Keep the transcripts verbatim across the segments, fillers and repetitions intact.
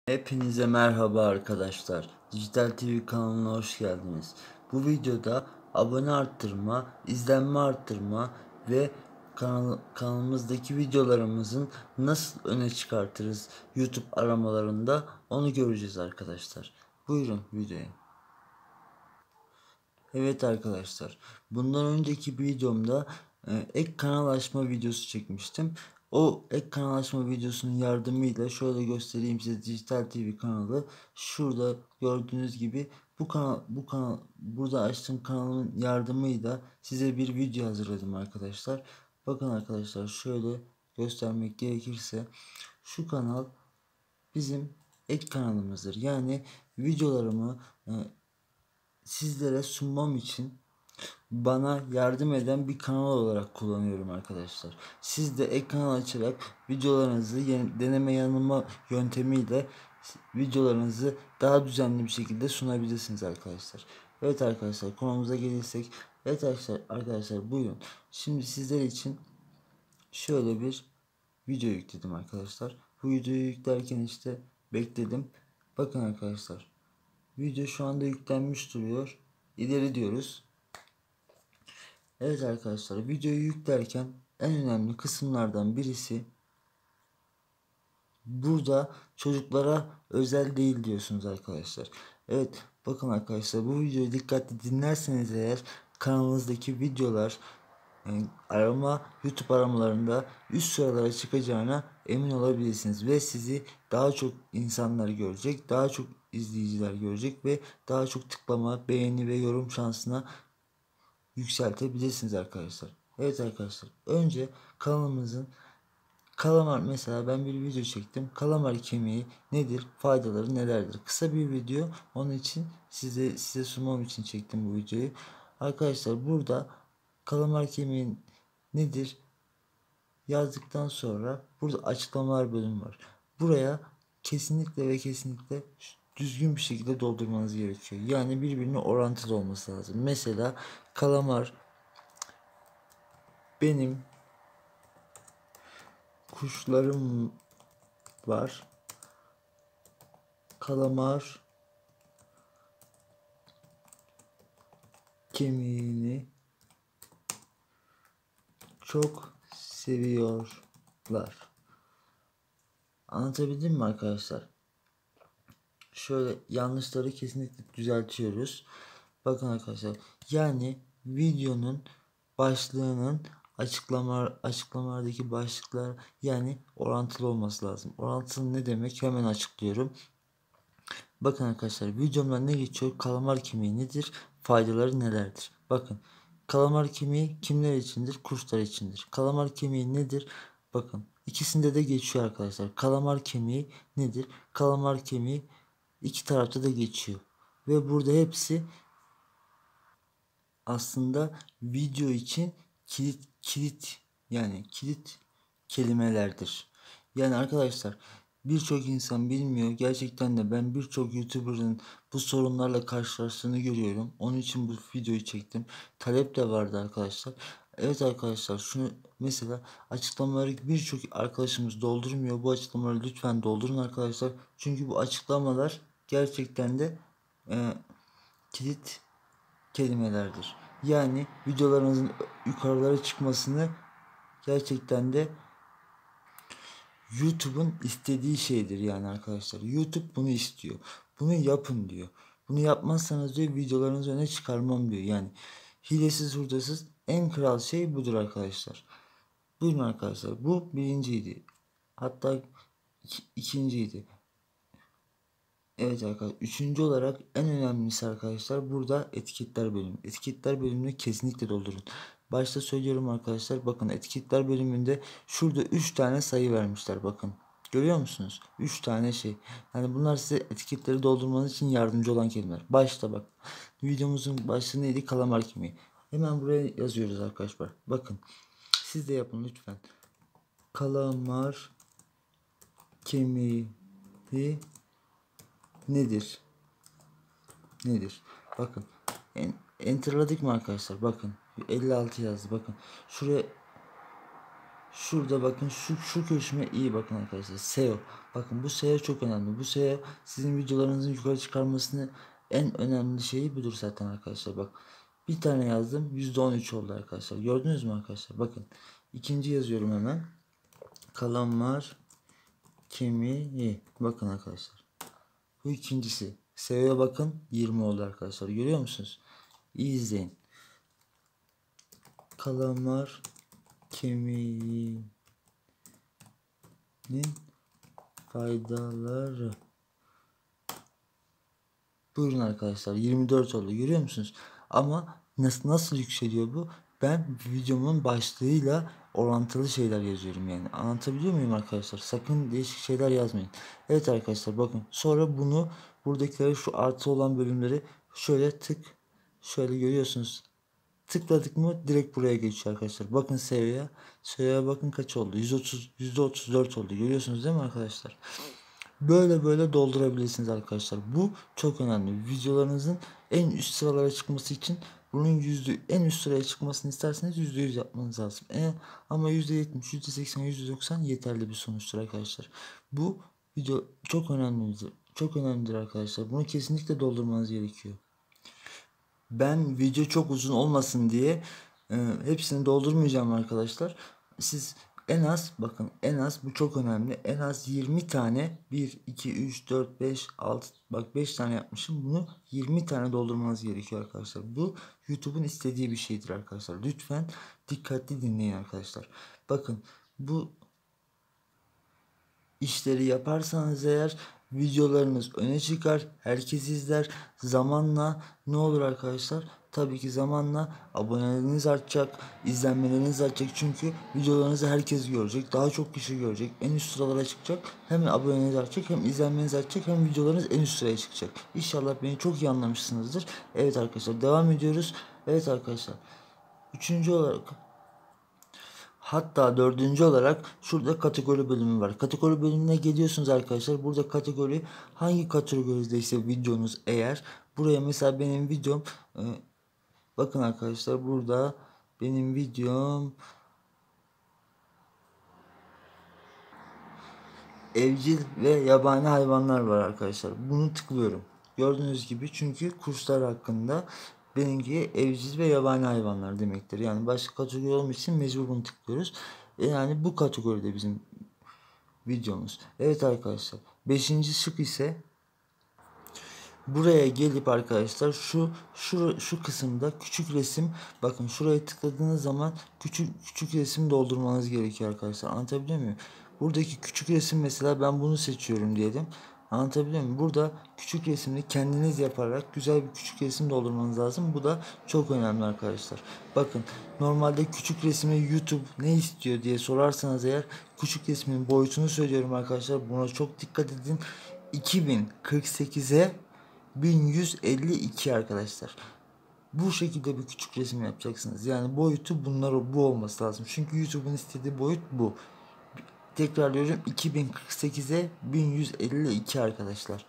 Hepinize merhaba arkadaşlar. Dijital T V kanalına hoş geldiniz. Bu videoda abone arttırma, izlenme arttırma ve kanal, kanalımızdaki videolarımızın nasıl öne çıkartırız YouTube aramalarında onu göreceğiz arkadaşlar. Buyurun videoya. Evet arkadaşlar, bundan önceki bir videomda e, ek kanal açma videosu çekmiştim. O ek kanal açma videosunun yardımıyla şöyle göstereyim size, Dijital T V kanalı. Şurada gördüğünüz gibi bu kanal bu kanal burada açtığım kanalın yardımıyla size bir video hazırladım arkadaşlar. Bakın arkadaşlar, şöyle göstermek gerekirse şu kanal bizim ek kanalımızdır. Yani videolarımı e, sizlere sunmam için bana yardım eden bir kanal olarak kullanıyorum arkadaşlar. Siz de ek kanal açarak videolarınızı deneme yanılma yöntemiyle videolarınızı daha düzenli bir şekilde sunabilirsiniz arkadaşlar. Evet arkadaşlar, konumuza gelirsek. Evet arkadaşlar, arkadaşlar buyurun. Şimdi sizler için şöyle bir video yükledim arkadaşlar. Bu videoyu yüklerken işte bekledim. Bakın arkadaşlar, video şu anda yüklenmiş duruyor. İleri diyoruz. Evet arkadaşlar, videoyu yüklerken en önemli kısımlardan birisi burada çocuklara özel değil diyorsunuz arkadaşlar. Evet bakın arkadaşlar, bu videoyu dikkatli dinlerseniz eğer kanalınızdaki videolar yani arama YouTube aramalarında üst sıralara çıkacağına emin olabilirsiniz ve sizi daha çok insanlar görecek, daha çok izleyiciler görecek ve daha çok tıklama, beğeni ve yorum şansına yükseltebilirsiniz arkadaşlar. Evet arkadaşlar, önce kanalımızın kalamar, mesela ben bir video çektim. Kalamar kemiği nedir? Faydaları nelerdir? Kısa bir video. Onun için size size sunmam için çektim bu videoyu. Arkadaşlar, burada kalamar kemiği nedir yazdıktan sonra burada açıklamalar bölümü var. Buraya kesinlikle ve kesinlikle düzgün bir şekilde doldurmanız gerekiyor. Yani birbirine orantılı olması lazım. Mesela kalamar benim kuşlarım var. Kalamar kemiğini çok seviyorlar. Anlatabildim mi arkadaşlar? Şöyle yanlışları kesinlikle düzeltiyoruz. Bakın arkadaşlar, yani videonun başlığının açıklama açıklamalardaki başlıklar yani orantılı olması lazım. Orantılı ne demek? Hemen açıklıyorum. Bakın arkadaşlar, videomda ne geçiyor? Kalamar kemiği nedir? Faydaları nelerdir? Bakın, kalamar kemiği kimler içindir? Kuşlar içindir. Kalamar kemiği nedir? Bakın, ikisinde de geçiyor arkadaşlar. Kalamar kemiği nedir? Kalamar kemiği iki tarafta da geçiyor. Ve burada hepsi aslında video için kilit kilit yani kilit kelimelerdir. Yani arkadaşlar, birçok insan bilmiyor. Gerçekten de ben birçok YouTuber'ın bu sorunlarla karşılaştığını görüyorum. Onun için bu videoyu çektim. Talep de vardı arkadaşlar. Evet arkadaşlar, şunu mesela açıklamaları birçok arkadaşımız doldurmuyor. Bu açıklamaları lütfen doldurun arkadaşlar. Çünkü bu açıklamalar gerçekten de e, kilit kelimelerdir. Yani videolarınızın yukarılara çıkmasını gerçekten de YouTube'un istediği şeydir yani arkadaşlar. YouTube bunu istiyor. Bunu yapın diyor. Bunu yapmazsanız diyor videolarınızı öne çıkarmam diyor. Yani hilesiz hurdasız en kral şey budur arkadaşlar. Buyurun arkadaşlar. Bu birinciydi. Hatta iki, ikinciydi. Evet arkadaşlar. Üçüncü olarak en önemlisi arkadaşlar burada etiketler bölümü. Etiketler bölümünü kesinlikle doldurun. Başta söylüyorum arkadaşlar. Bakın, etiketler bölümünde şurada üç tane sayı vermişler. Bakın. Görüyor musunuz? üç tane şey. Yani bunlar size etiketleri doldurmanız için yardımcı olan kelimeler. Başta bak. Videomuzun başlığı neydi? Kalamar kemiği. Hemen buraya yazıyoruz arkadaşlar. Bakın. Siz de yapın lütfen. Kalamar kemiği nedir? Nedir? Bakın. En, enterladık mı arkadaşlar? Bakın. elli altı yazdı. Bakın. Şuraya Şurada bakın şu şu köşeme iyi bakın arkadaşlar. S E O. Bakın bu S E O çok önemli. Bu S E O sizin videolarınızın yukarı çıkarmasını en önemli şeyi budur zaten arkadaşlar. Bak bir tane yazdım yüzde on üç oldu arkadaşlar. Gördünüz mü arkadaşlar? Bakın ikinci yazıyorum hemen. Kalamar kemiği. Bakın arkadaşlar. Bu ikincisi. S E O'ya bakın yirmi oldu arkadaşlar. Görüyor musunuz? İyi izleyin. Kalamar kemiğinin faydaları. Buyurun arkadaşlar yirmi dört oldu görüyor musunuz? Ama nasıl, nasıl yükseliyor bu? Ben videomun başlığıyla orantılı şeyler yazıyorum yani. Anlatabiliyor muyum arkadaşlar? Sakın değişik şeyler yazmayın. Evet arkadaşlar bakın. Sonra bunu buradakileri şu artı olan bölümleri şöyle tık şöyle görüyorsunuz. Tıkladık mı direkt buraya geçiyor arkadaşlar. Bakın seviye. Seviyeye bakın kaç oldu? yüz otuz yüzde otuz dört oldu. Görüyorsunuz değil mi arkadaşlar? Böyle böyle doldurabilirsiniz arkadaşlar. Bu çok önemli. Videolarınızın en üst sıralara çıkması için bunun yüzde en üst sıraya çıkmasını isterseniz yüzde yüz yapmanız lazım. E, ama yüzde yetmiş, yüzde seksen, yüzde doksan yeterli bir sonuçtur arkadaşlar. Bu video çok önemlidir. Çok önemlidir arkadaşlar. Bunu kesinlikle doldurmanız gerekiyor. Ben video çok uzun olmasın diye e, hepsini doldurmayacağım arkadaşlar. Siz en az bakın en az bu çok önemli. En az yirmi tane bir, iki, üç, dört, beş, altı bak beş tane yapmışım. Bunu yirmi tane doldurmanız gerekiyor arkadaşlar. Bu YouTube'un istediği bir şeydir arkadaşlar. Lütfen dikkatli dinleyin arkadaşlar. Bakın bu işleri yaparsanız eğer videolarınız öne çıkar, herkes izler. Zamanla ne olur arkadaşlar? Tabii ki zamanla aboneleriniz artacak, izlenmeleriniz artacak çünkü videolarınızı herkes görecek, daha çok kişi görecek, en üst sıralara çıkacak. Hem aboneleriniz artacak, hem izlenmeniz artacak, hem videolarınız en üst sıraya çıkacak. İnşallah beni çok iyi anlamışsınızdır. Evet arkadaşlar devam ediyoruz. Evet arkadaşlar. Üçüncü olarak hatta dördüncü olarak şurada kategori bölümü var. Kategori bölümüne geliyorsunuz arkadaşlar. Burada kategori hangi kategorideyse videonuz eğer buraya mesela benim videom e, bakın arkadaşlar burada benim videom evcil ve yabani hayvanlar var arkadaşlar. Bunu tıklıyorum. Gördüğünüz gibi çünkü kurslar hakkında benimki evcil ve yabani hayvanlar demektir. Yani başka kategori olmak için mecbur bunu tıklıyoruz. E yani bu kategoride bizim videomuz. Evet arkadaşlar. Beşinci şık ise buraya gelip arkadaşlar şu şu şu kısımda küçük resim bakın şuraya tıkladığınız zaman küçük küçük resim doldurmanız gerekiyor arkadaşlar. Anlatabiliyor muyum? Buradaki küçük resim mesela ben bunu seçiyorum diyelim. Anlatabiliyor muyum? Burada küçük resimini kendiniz yaparak güzel bir küçük resim doldurmanız lazım. Bu da çok önemli arkadaşlar. Bakın normalde küçük resmi YouTube ne istiyor diye sorarsanız eğer küçük resmin boyutunu söylüyorum arkadaşlar. Buna çok dikkat edin. iki bin kırk sekize bin yüz elli iki arkadaşlar. Bu şekilde bir küçük resim yapacaksınız. Yani boyutu bunlar bu olması lazım. Çünkü YouTube'un istediği boyut bu. Tekrarlıyorum iki bin kırk sekize bin yüz elli iki arkadaşlar.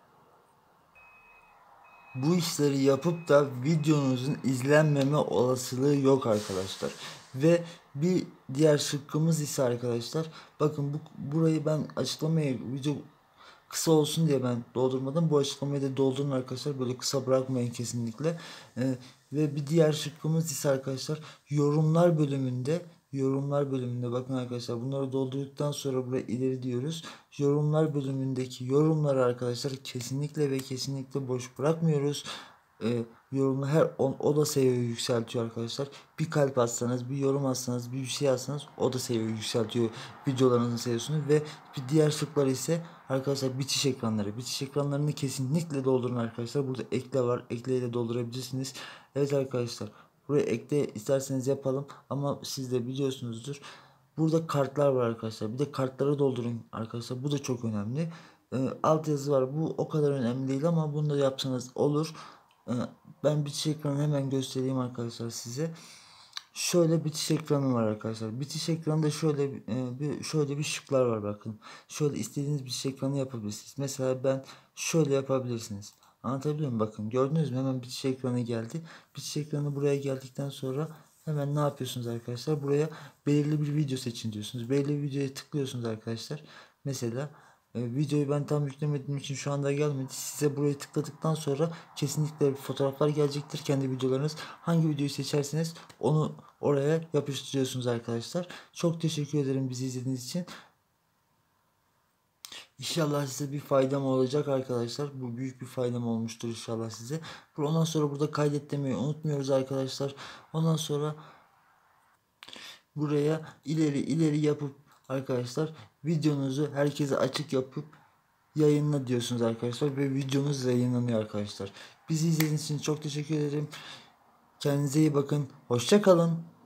Bu işleri yapıp da videonuzun izlenmeme olasılığı yok arkadaşlar. Ve bir diğer şıkkımız ise arkadaşlar bakın bu burayı ben açıklamaya video kısa olsun diye ben doldurmadım. Bu açıklamayı da doldurun arkadaşlar. Böyle kısa bırakmayın kesinlikle. Ee, ve bir diğer şıkkımız ise arkadaşlar yorumlar bölümünde yorumlar bölümünde bakın arkadaşlar bunları doldurduktan sonra buraya ileri diyoruz. Yorumlar bölümündeki yorumları arkadaşlar kesinlikle ve kesinlikle boş bırakmıyoruz. Ee, yorumlar her o, o da seviyeyi yükseltiyor arkadaşlar. Bir kalp atsanız, bir yorum atsanız, bir bir şey atsanız o da seviyeyi yükseltiyor videolarınızın seviyesini ve bir diğer şıklar ise arkadaşlar bitiş ekranları. Bitiş ekranlarını kesinlikle doldurun arkadaşlar. Burada ekle var. Ekleyle doldurabilirsiniz. Evet arkadaşlar. Buraya ekle isterseniz yapalım ama siz de biliyorsunuzdur. Burada kartlar var arkadaşlar. Bir de kartları doldurun arkadaşlar. Bu da çok önemli. Ee, alt yazı var. Bu o kadar önemli değil ama bunu da yapsanız olur. Ee, ben bitiş ekranı hemen göstereyim arkadaşlar size. Şöyle bitiş ekranı var arkadaşlar. Bitiş ekranında şöyle e, bir şöyle bir şıklar var bakın. Şöyle istediğiniz bitiş ekranı yapabilirsiniz. Mesela ben şöyle yapabilirsiniz. Anlatabiliyor muyum? Bakın gördünüz mü? Hemen bitiş ekranı geldi. Bitiş ekranı buraya geldikten sonra Hemen ne yapıyorsunuz arkadaşlar? Buraya belirli bir video seçin diyorsunuz. Belirli bir videoya tıklıyorsunuz arkadaşlar. Mesela e, videoyu ben tam yüklemediğim için şu anda gelmedi. Size burayı tıkladıktan sonra kesinlikle fotoğraflar gelecektir. Kendi videolarınız. Hangi videoyu seçerseniz onu oraya yapıştırıyorsunuz arkadaşlar. Çok teşekkür ederim bizi izlediğiniz için. İnşallah size bir faydam olacak arkadaşlar. Bu büyük bir faydam olmuştur inşallah size. Ondan sonra burada kaydet demeyi unutmuyoruz arkadaşlar. Ondan sonra buraya ileri ileri yapıp arkadaşlar videonuzu herkese açık yapıp yayınla diyorsunuz arkadaşlar ve videomuz yayınlanıyor arkadaşlar. Bizi izlediğiniz için çok teşekkür ederim. Kendinize iyi bakın. Hoşça kalın.